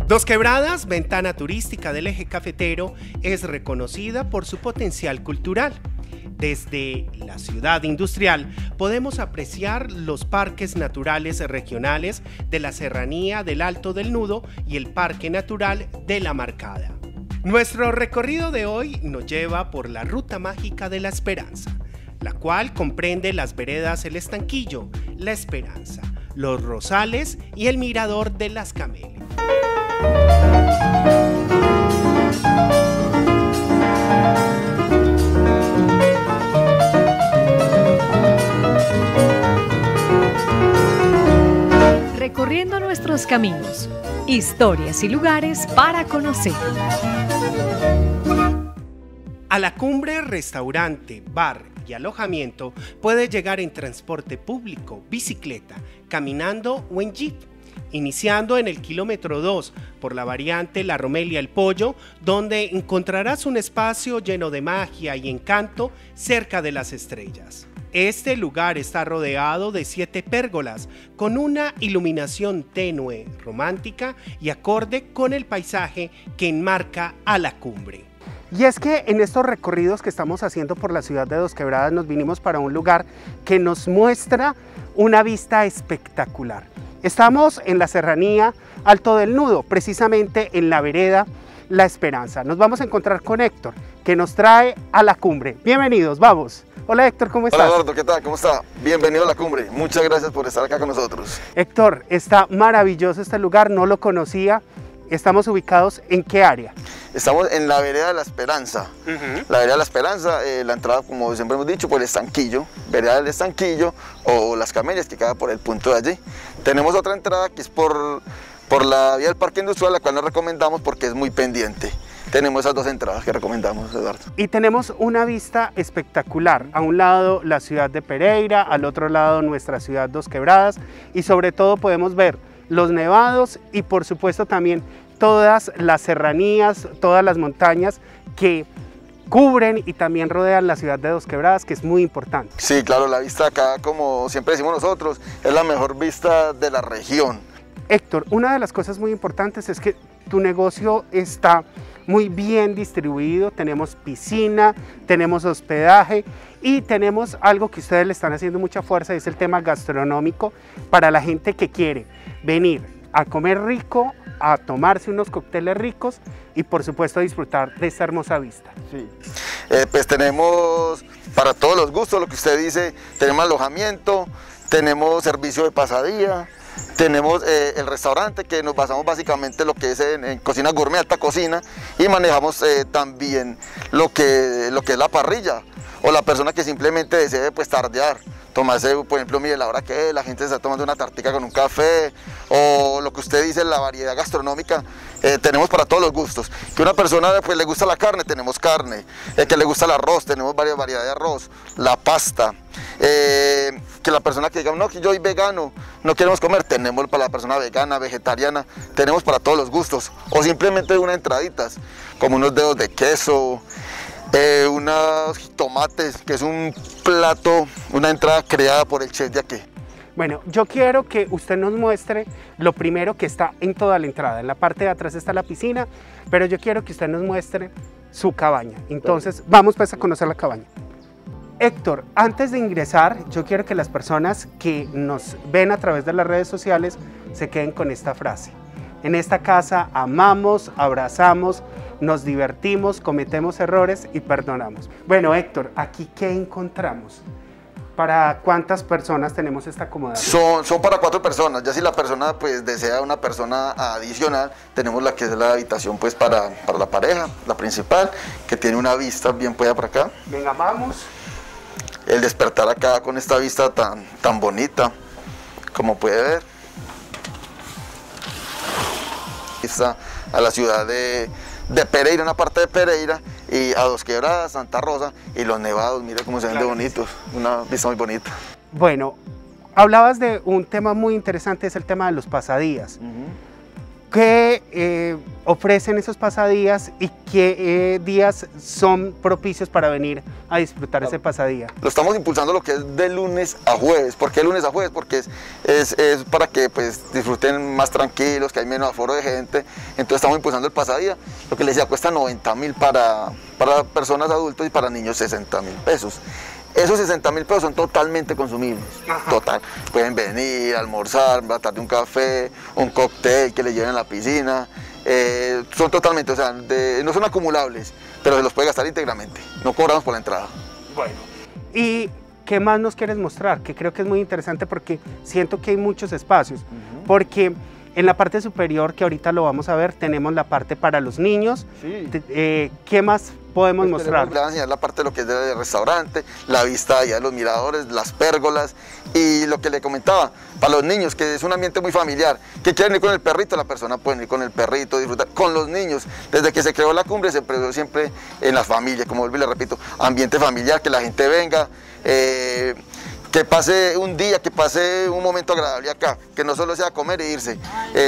Dos Quebradas, ventana turística del eje cafetero, es reconocida por su potencial cultural. Desde la ciudad industrial podemos apreciar los parques naturales regionales de la Serranía del Alto del Nudo y el Parque Natural de la Marcada. Nuestro recorrido de hoy nos lleva por la Ruta Mágica de la Esperanza, la cual comprende las veredas El Estanquillo, La Esperanza, Los Rosales y el Mirador de las Camelias. Recorriendo nuestros caminos, historias y lugares para conocer. A la cumbre, restaurante, bar y alojamiento puede llegar en transporte público, bicicleta, caminando o en jeep, iniciando en el kilómetro 2 por la variante La Romelia El Pollo, donde encontrarás un espacio lleno de magia y encanto cerca de las estrellas. Este lugar está rodeado de 7 pérgolas con una iluminación tenue, romántica y acorde con el paisaje que enmarca a la cumbre. Y es que en estos recorridos que estamos haciendo por la ciudad de Dos Quebradas nos vinimos para un lugar que nos muestra una vista espectacular. Estamos en la Serranía Alto del Nudo, precisamente en la vereda La Esperanza. Nos vamos a encontrar con Héctor, que nos trae a la cumbre. Bienvenidos, vamos. Hola Héctor, ¿cómo estás? Hola Eduardo, ¿qué tal? ¿Cómo está? Bienvenido a la cumbre. Muchas gracias por estar acá con nosotros. Héctor, está maravilloso este lugar, no lo conocía. ¿Estamos ubicados en qué área? Estamos en la vereda de La Esperanza. La vereda de La Esperanza, la entrada, como siempre hemos dicho, por el Estanquillo, vereda del Estanquillo o Las Camelias, que queda por el punto de allí. Tenemos otra entrada que es por la vía del Parque Industrial, la cual nos recomendamos porque es muy pendiente. Tenemos esas dos entradas que recomendamos, Eduardo. Y tenemos una vista espectacular. A un lado la ciudad de Pereira, al otro lado nuestra ciudad Dos Quebradas, y sobre todo podemos ver los nevados y por supuesto también todas las serranías, todas las montañas que cubren y también rodean la ciudad de Dos Quebradas, que es muy importante. Sí, claro, la vista acá, como siempre decimos nosotros, es la mejor vista de la región. Héctor, una de las cosas muy importantes es que tu negocio está muy bien distribuido, tenemos piscina, tenemos hospedaje y tenemos algo que ustedes le están haciendo mucha fuerza, y es el tema gastronómico para la gente que quiere venir a comer rico, a tomarse unos cócteles ricos y por supuesto a disfrutar de esta hermosa vista. Sí. Pues tenemos para todos los gustos, lo que usted dice, tenemos alojamiento, tenemos servicio de pasadía, tenemos el restaurante, que nos basamos básicamente en lo que es en cocina gourmet, alta cocina, y manejamos también lo que es la parrilla, o la persona que simplemente desee pues tardear, tomarse, por ejemplo, mire la hora que es, la gente se está tomando una tartica con un café, o lo que usted dice, la variedad gastronómica, tenemos para todos los gustos. Que una persona pues le gusta la carne, tenemos carne, que le gusta el arroz, tenemos varias variedades de arroz, la pasta, que la persona que diga, no, que yo soy vegano, no queremos comer, tenemos para la persona vegana, vegetariana, tenemos para todos los gustos, o simplemente unas entraditas, como unos dedos de queso, unos tomates, que es un plato, una entrada creada por el chef de aquí. Bueno, yo quiero que usted nos muestre lo primero que está en toda la entrada. En la parte de atrás está la piscina, pero yo quiero que usted nos muestre su cabaña. Entonces, vamos pues a conocer la cabaña. Héctor, antes de ingresar, yo quiero que las personas que nos ven a través de las redes sociales se queden con esta frase. En esta casa amamos, abrazamos, nos divertimos, cometemos errores y perdonamos. Bueno, Héctor, ¿aquí qué encontramos? ¿Para cuántas personas tenemos esta acomodación? Son para 4 personas, ya si la persona pues desea una persona adicional, tenemos la que es la habitación pues para la pareja, la principal, que tiene una vista bien puesta por acá. Venga, vamos. El despertar acá con esta vista tan bonita, como puede ver. Está a la ciudad de Pereira, una parte de Pereira, y a Dos Quebradas, Santa Rosa, y los nevados, mire cómo se ven de bonitos, una vista muy bonita. Bueno, hablabas de un tema muy interesante, es el tema de los pasadías. Que ofrecen esos pasadías y qué días son propicios para venir a disfrutar ese pasadía? Lo estamos impulsando lo que es de lunes a jueves. ¿Por qué lunes a jueves? Porque es para que pues disfruten más tranquilos, que hay menos aforo de gente. Entonces estamos impulsando el pasadía. Lo que les decía, cuesta 90.000 para personas adultos y para niños 60.000 pesos. Esos 60.000 pesos son totalmente consumibles. Ajá. Total. Pueden venir, almorzar, tratar de un café, un cóctel que les lleven a la piscina. Son totalmente, o sea, no son acumulables, pero se los puede gastar íntegramente. No cobramos por la entrada. Bueno. ¿Y qué más nos quieres mostrar? Que creo que es muy interesante porque siento que hay muchos espacios. Porque en la parte superior, que ahorita lo vamos a ver, tenemos la parte para los niños. Sí. ¿Qué más podemos mostrar? Le voy a enseñar la parte de lo que es del restaurante, la vista allá de los miradores, las pérgolas y lo que le comentaba, para los niños, que es un ambiente muy familiar, que quieren ir con el perrito, la persona puede ir con el perrito, disfrutar con los niños. Desde que se creó la cumbre se previó siempre en la familia, como vuelvo y le repito, ambiente familiar, que la gente venga, que pase un día, que pase un momento agradable acá, que no solo sea comer e irse,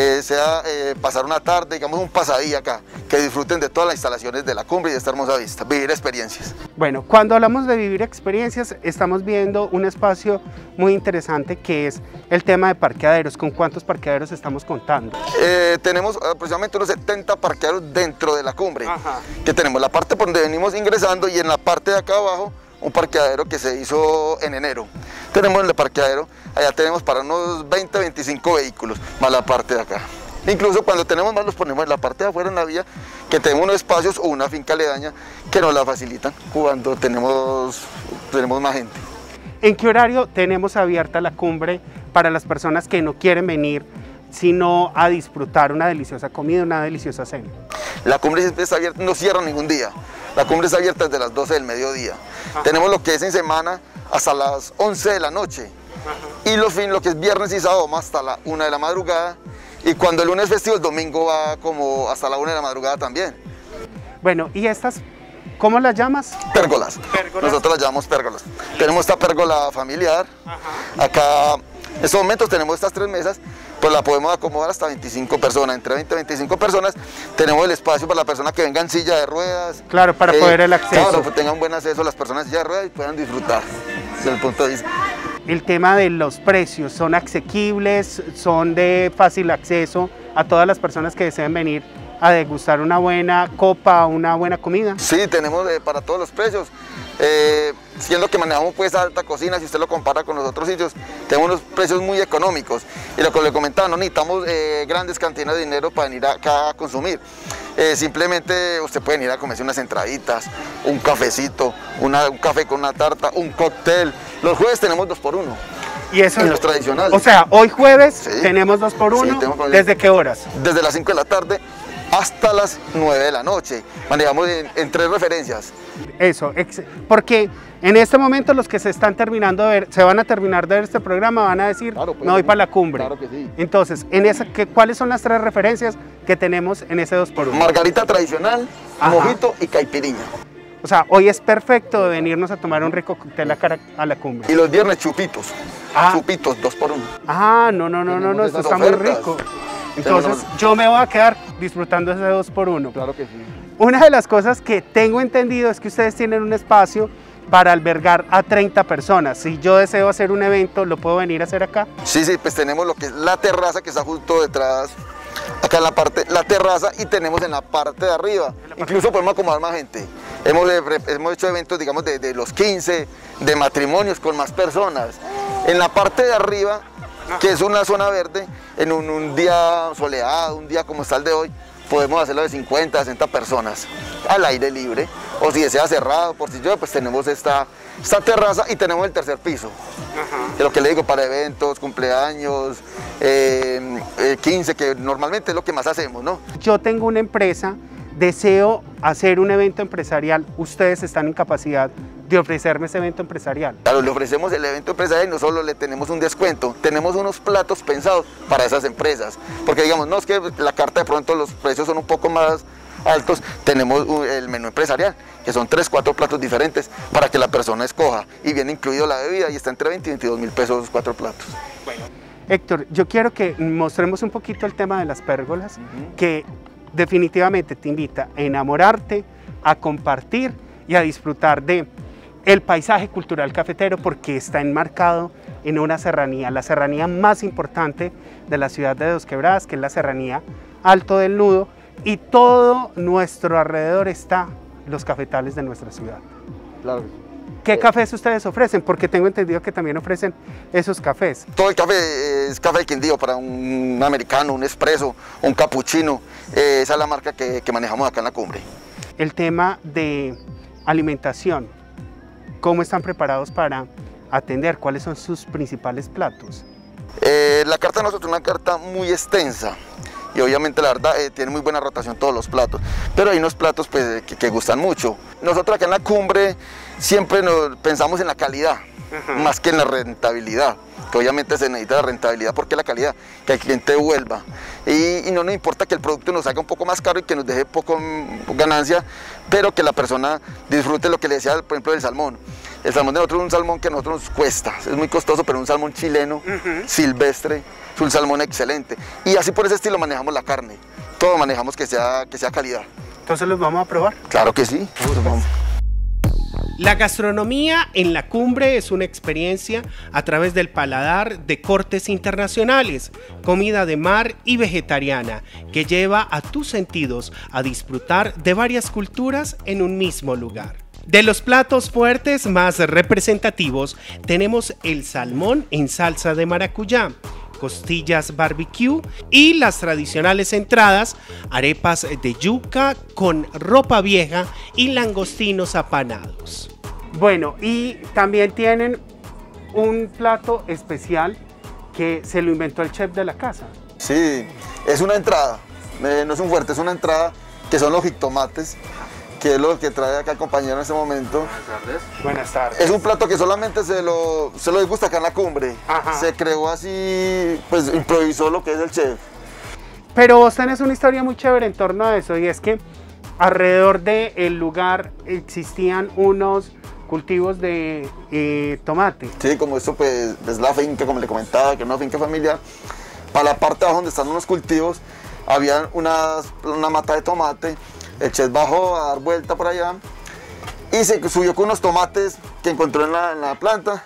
sea pasar una tarde, digamos un pasadía acá, que disfruten de todas las instalaciones de la cumbre y de esta hermosa vista, vivir experiencias. Bueno, cuando hablamos de vivir experiencias, estamos viendo un espacio muy interesante que es el tema de parqueaderos. ¿Con cuántos parqueaderos estamos contando? Tenemos aproximadamente unos 70 parqueaderos dentro de la cumbre. Ajá. Que tenemos la parte por donde venimos ingresando y en la parte de acá abajo un parqueadero que se hizo en enero. Tenemos en el parqueadero, allá tenemos para unos 20-25 vehículos, más la parte de acá. Incluso cuando tenemos más los ponemos en la parte de afuera en la vía, que tenemos unos espacios o una finca aledaña que nos la facilitan cuando tenemos más gente. ¿En qué horario tenemos abierta la cumbre para las personas que no quieren venir, sino a disfrutar una deliciosa comida, una deliciosa cena? La cumbre siempre está abierta, no cierra ningún día. La cumbre está abierta desde las 12 del mediodía. Ajá. Tenemos lo que es en semana hasta las 11 de la noche. Ajá. Y lo que es viernes y sábado más hasta la 1 de la madrugada. Y cuando el lunes es festivo, el domingo va como hasta la 1 de la madrugada también. Bueno, ¿y estas cómo las llamas? Pérgolas. Nosotros las llamamos pérgolas. Tenemos esta pérgola familiar. Ajá. Acá, en estos momentos tenemos estas 3 mesas, pues la podemos acomodar hasta 25 personas, entre 20 y 25 personas. Tenemos el espacio para la persona que venga en silla de ruedas. Claro, para poder el acceso. Claro, que tengan buen acceso las personas en silla de ruedas y puedan disfrutar desde el punto de vista. El tema de los precios, ¿son asequibles? ¿Son de fácil acceso a todas las personas que deseen venir a degustar una buena copa, una buena comida? Sí, tenemos para todos los precios. Siendo que manejamos pues alta cocina, si usted lo compara con los otros sitios, tenemos unos precios muy económicos. Y lo que le comentaba, no necesitamos grandes cantidades de dinero para venir acá a consumir. Simplemente usted puede venir a comerse unas entraditas, un cafecito, un café con una tarta, un cóctel. Los jueves tenemos 2x1. Y eso en los tradicionales. O sea, hoy jueves sí, tenemos 2x1. Sí, ¿desde qué horas? Desde las 5 de la tarde hasta las 9 de la noche. Manejamos en 3 referencias. Eso, porque en este momento los que se están terminando de ver, se van a terminar de ver este programa, van a decir, claro, pues, me voy para la cumbre. Claro que sí. Entonces, ¿cuáles son las 3 referencias que tenemos en ese 2x1? Margarita tradicional, ajá, mojito y caipiriña. O sea, hoy es perfecto de venirnos a tomar un rico cóctel a la cumbre. Y los viernes chupitos, chupitos 2x1. Ah, no, esto está muy rico. Entonces yo me voy a quedar disfrutando ese 2x1. Claro que sí. Una de las cosas que tengo entendido es que ustedes tienen un espacio para albergar a 30 personas. Si yo deseo hacer un evento, ¿lo puedo venir a hacer acá? Sí, pues tenemos lo que es la terraza que está justo detrás, acá en la parte, la terraza, y tenemos en la parte de arriba. Incluso podemos acomodar más gente. Hemos hecho eventos, digamos, de los 15, de matrimonios con más personas. En la parte de arriba, que es una zona verde, en un día soleado, un día como está el de hoy, podemos hacerlo de 50, 60 personas al aire libre, o si desea cerrado, por si yo, pues tenemos esta terraza y tenemos el tercer piso. Ajá. De lo que le digo, para eventos, cumpleaños, 15, que normalmente es lo que más hacemos, ¿no? Yo tengo una empresa, deseo hacer un evento empresarial, ustedes están en capacidad de ofrecerme ese evento empresarial. Claro, le ofrecemos el evento empresarial y no solo le tenemos un descuento, tenemos unos platos pensados para esas empresas, porque digamos, no es que la carta de pronto los precios son un poco más altos, tenemos el menú empresarial, que son 3-4 platos diferentes para que la persona escoja, y viene incluido la bebida y está entre 20 y 22 mil pesos los 4 platos. Bueno. Héctor, yo quiero que mostremos un poquito el tema de las pérgolas, que definitivamente te invita a enamorarte, a compartir y a disfrutar de el paisaje cultural cafetero, porque está enmarcado en una serranía, la serranía más importante de la ciudad de Dos Quebradas, que es la serranía Alto del Nudo, y todo nuestro alrededor está los cafetales de nuestra ciudad. Claro. ¿Qué cafés ustedes ofrecen? Porque tengo entendido que también ofrecen esos cafés. Todo el café es café de Quindío, para un americano, un espresso, un cappuccino. Esa es la marca que manejamos acá en la cumbre. El tema de alimentación, ¿cómo están preparados para atender? ¿Cuáles son sus principales platos? La carta de nosotros es una carta muy extensa y obviamente la verdad tiene muy buena rotación todos los platos, pero hay unos platos pues, que gustan mucho. Nosotros acá en la cumbre siempre pensamos en la calidad, más que en la rentabilidad, que obviamente se necesita la rentabilidad porque la calidad, que el cliente vuelva, y no nos importa que el producto nos haga un poco más caro y que nos deje poco ganancia, pero que la persona disfrute lo que le decía, por ejemplo, del salmón. El salmón de nosotros es un salmón que a nosotros nos cuesta, es muy costoso, pero un salmón chileno, silvestre, es un salmón excelente. Y así por ese estilo manejamos la carne, todo manejamos que sea calidad. Entonces los vamos a probar. Claro que sí. La gastronomía en la cumbre es una experiencia a través del paladar de cortes internacionales, comida de mar y vegetariana, que lleva a tus sentidos a disfrutar de varias culturas en un mismo lugar. De los platos fuertes más representativos tenemos el salmón en salsa de maracuyá, costillas barbecue y las tradicionales entradas, arepas de yuca con ropa vieja y langostinos apanados. Bueno, y también tienen un plato especial que se lo inventó el chef de la casa. Sí, es una entrada, no es un fuerte, es una entrada que son los jitomates, que es lo que trae acá el compañero en este momento. Buenas tardes. Buenas tardes. Es un plato que solamente se lo disgusta acá en la cumbre. Ajá. Se creó así, pues improvisó lo que es el chef. Pero vos tenés una historia muy chévere en torno a eso, y es que alrededor del lugar existían unos cultivos de tomate. Sí, como esto pues es la finca, como le comentaba, que es una finca familiar. Para la parte de abajo donde están unos cultivos, había una mata de tomate. El chef bajó a dar vuelta por allá y se subió con unos tomates que encontró en la planta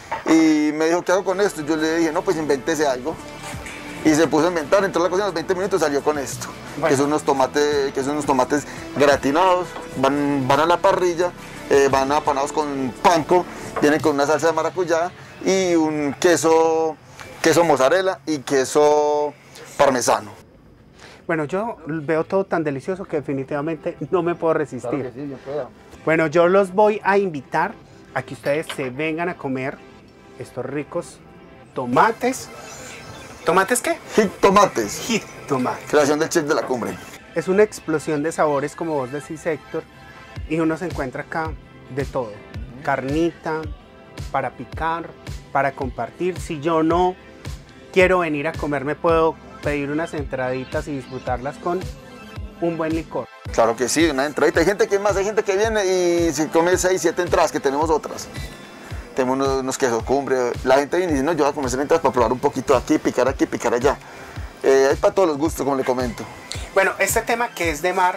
y me dijo, ¿qué hago con esto? Yo le dije, no, pues invéntese algo. Y se puso a inventar, entró a la cocina, a los 20 minutos salió con esto, bueno. que son unos tomates gratinados, van a la parrilla, van apanados con panko, vienen con una salsa de maracuyá y un queso mozzarella y queso parmesano. Bueno, yo veo todo tan delicioso que definitivamente no me puedo resistir. Claro que sí, yo puedo. Bueno, yo los voy a invitar a que ustedes se vengan a comer estos ricos tomates. ¿Tomates qué? Jitomates. Jitomates. Creación del chef de la cumbre. Es una explosión de sabores, como vos decís, Héctor, y uno se encuentra acá de todo. Carnita, para picar, para compartir. Si yo no quiero venir a comer, me puedo pedir unas entraditas y disfrutarlas con un buen licor. Claro que sí, una entradita. Hay gente que viene y se come 6, 7 entradas, que tenemos otras. Tenemos unos quesos cumbre. La gente viene y dice, no, yo voy a comer entradas para probar un poquito aquí, picar allá. Hay para todos los gustos, como le comento. Bueno, este tema que es de mar,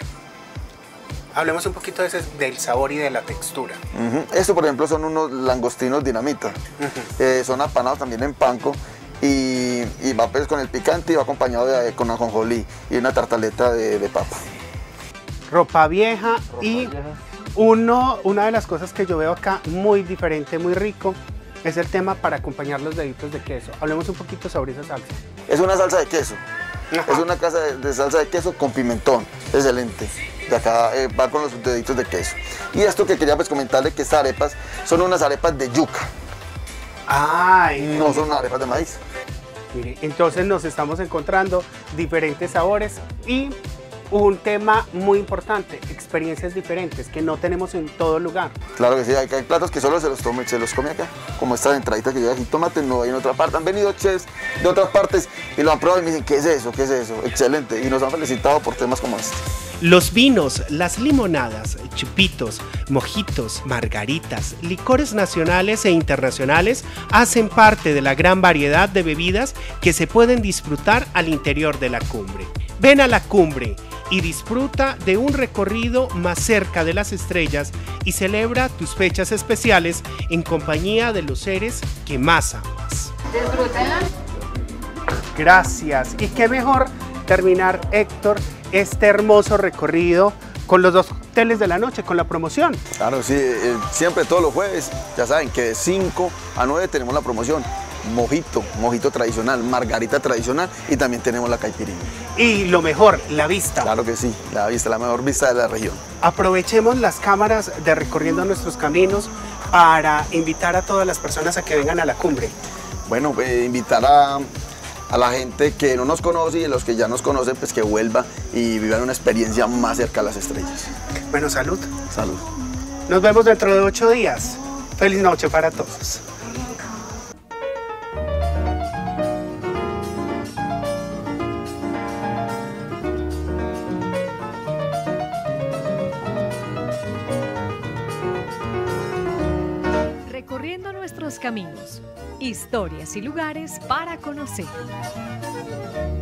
hablemos un poquito del sabor y de la textura. Esto, por ejemplo, son unos langostinos dinamita. Son apanados también en panko. Y va pues con el picante y va acompañado con ajonjolí y una tartaleta de papa. Ropa vieja y una de las cosas que yo veo acá muy diferente, muy rico, es el tema para acompañar los deditos de queso. Hablemos un poquito sobre esa salsa. Es una salsa de queso. Ajá. Es una casa de salsa de queso con pimentón. Excelente. De acá va con los deditos de queso. Y esto que quería pues comentarle, que estas arepas son unas arepas de yuca. Ay, no son arepas de maíz. Mire, entonces nos estamos encontrando diferentes sabores y un tema muy importante, experiencias diferentes que no tenemos en todo lugar. Claro que sí, hay platos que solo se los come acá, como estas entraditas que lleva jitomate, no hay en otra parte. Han venido chefs de otras partes y lo han probado y me dicen, ¿qué es eso? ¿Qué es eso? Excelente, y nos han felicitado por temas como este. Los vinos, las limonadas, chupitos, mojitos, margaritas, licores nacionales e internacionales hacen parte de la gran variedad de bebidas que se pueden disfrutar al interior de la cumbre. Ven a la cumbre y disfruta de un recorrido más cerca de las estrellas y celebra tus fechas especiales en compañía de los seres que más amas. Disfrútenla. Gracias. Y qué mejor terminar, Héctor, este hermoso recorrido con los 2 cócteles de la noche, con la promoción. Claro, sí, siempre todos los jueves, ya saben que de 5 a 9 tenemos la promoción. Mojito tradicional, margarita tradicional y también tenemos la caipirinha. Y lo mejor, la vista. Claro que sí, la vista, la mejor vista de la región. Aprovechemos las cámaras de Recorriendo Nuestros Caminos para invitar a todas las personas a que vengan a la cumbre. Bueno, invitar a la gente que no nos conoce y a los que ya nos conocen, pues que vuelva y vivan una experiencia más cerca a las estrellas. Bueno, salud. Salud. Nos vemos dentro de 8 días. Feliz noche para todos. Recorriendo nuestros caminos, historias y lugares para conocer.